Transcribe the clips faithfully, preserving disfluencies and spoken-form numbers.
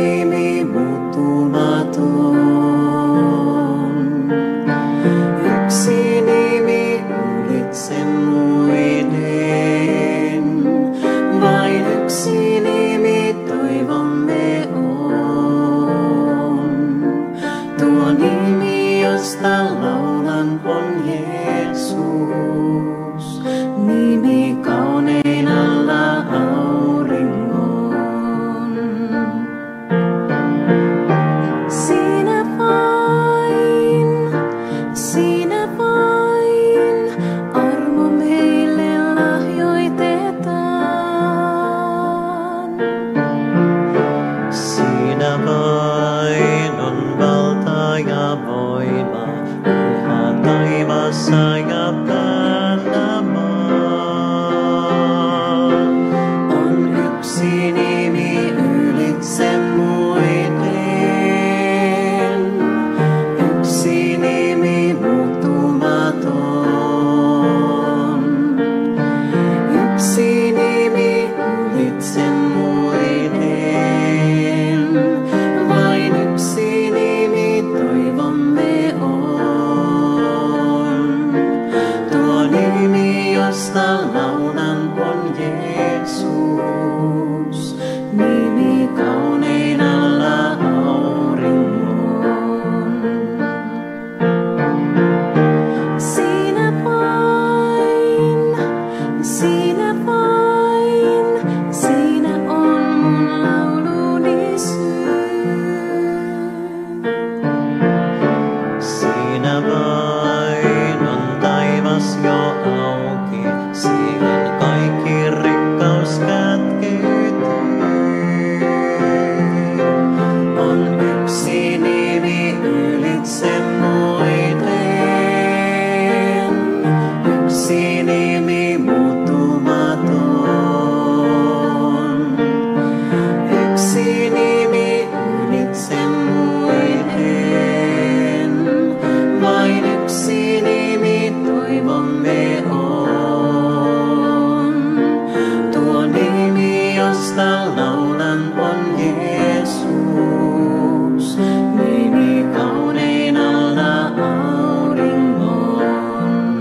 nimi muuttumaton. Yksi nimi ylitse muiden, vain yksi nimi toivomme on. Tuo nimi, josta laulan, on Jeesus, nimi kaunein alla auringon. Siinä vain, siinä vain, armo meille lahjoitetaan. Siinä vain on valta ja voima, yhä taivassa ja päällä maa. On yksi nimi ylitse muiden, yksi nimi muuttumaton. Yksi nimi ylitse muiden, vain yksi nimi toivomme on. Tuo nimi, josta laulan, on Jeesus, nimi kaunein alla auringon. Siinä vain, siinä vain, siinä on mun lauluni syy. Siinä vain on taivas jo auki, siihen kaikki rikkaus kätkeytyy. On yksi nimi ylitse muiden, yksi nimi muuttumaton. Yksi nimi ylitse muiden, vain yksi nimi toivomme on. Tuo nimi, josta laulan, on Jeesus, nimi kaunein alla auringon.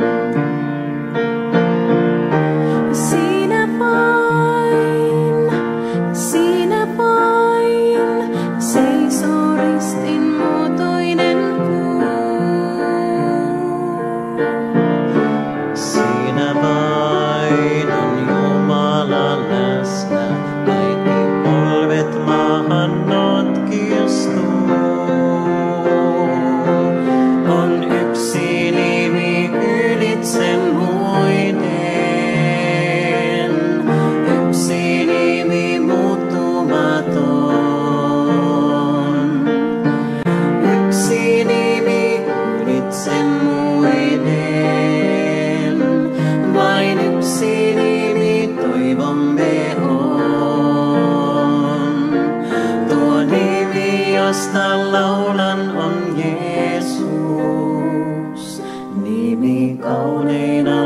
Siinä vain, siinä vain, seisoo ristin muotoinen puu. Siinä vain on Jumala läsnä, kaikki polvet maahan notkistuu. On yksi nimi ylitse muiden, yksi nimi muuttumaton. Yksi nimi ylitse muiden, vain yksi nimi toivomme on. Tuo nimi, josta laulan, on Jeesus, nimi kaunein